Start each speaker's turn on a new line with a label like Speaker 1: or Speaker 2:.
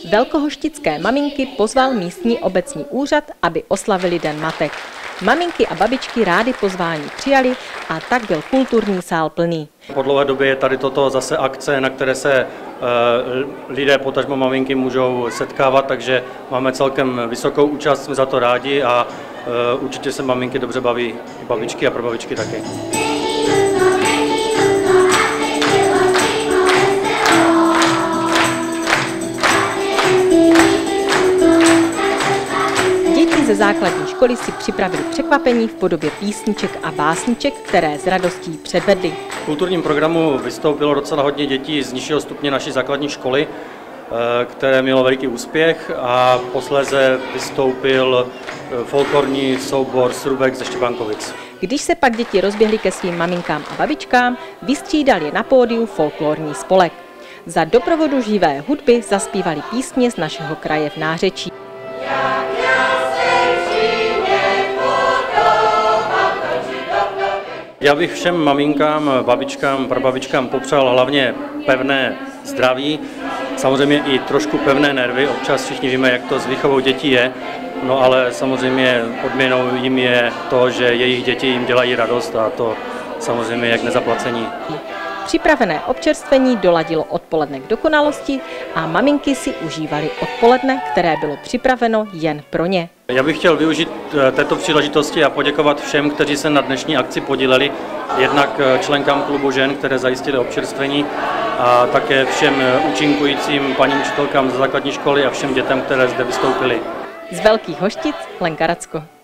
Speaker 1: Velkohoštické maminky pozval místní obecní úřad, aby oslavili Den matek. Maminky a babičky rády pozvání přijali a tak byl kulturní sál plný.
Speaker 2: Po dlouhé době je tady toto zase akce, na které se lidé, potažmo maminky, můžou setkávat, takže máme celkem vysokou účast, jsme za to rádi a určitě se maminky dobře baví, babičky a prababičky taky.
Speaker 1: Ze základní školy si připravili překvapení v podobě písniček a básniček, které s radostí předvedli.
Speaker 2: V kulturním programu vystoupilo docela hodně dětí z nižšího stupně naší základní školy, které mělo veliký úspěch, a posléze vystoupil folklorní soubor Srubek ze Štěpánkovic.
Speaker 1: Když se pak děti rozběhly ke svým maminkám a babičkám, vystřídal je na pódiu folklorní spolek. Za doprovodu živé hudby zaspívali písně z našeho kraje v nářečí.
Speaker 2: Já bych všem maminkám, babičkám, prababičkám popřál hlavně pevné zdraví, samozřejmě i trošku pevné nervy. Občas všichni víme, jak to s výchovou dětí je, no ale samozřejmě odměnou jim je to, že jejich děti jim dělají radost, a to samozřejmě jak nezaplacení.
Speaker 1: Připravené občerstvení doladilo odpoledne k dokonalosti a maminky si užívaly odpoledne, které bylo připraveno jen pro ně.
Speaker 2: Já bych chtěl využít této příležitosti a poděkovat všem, kteří se na dnešní akci podíleli, jednak členkám klubu žen, které zajistili občerstvení, a také všem účinkujícím paním učitelkám ze základní školy a všem dětem, které zde vystoupily.
Speaker 1: Z Velkých Hoštic Lenka Racko.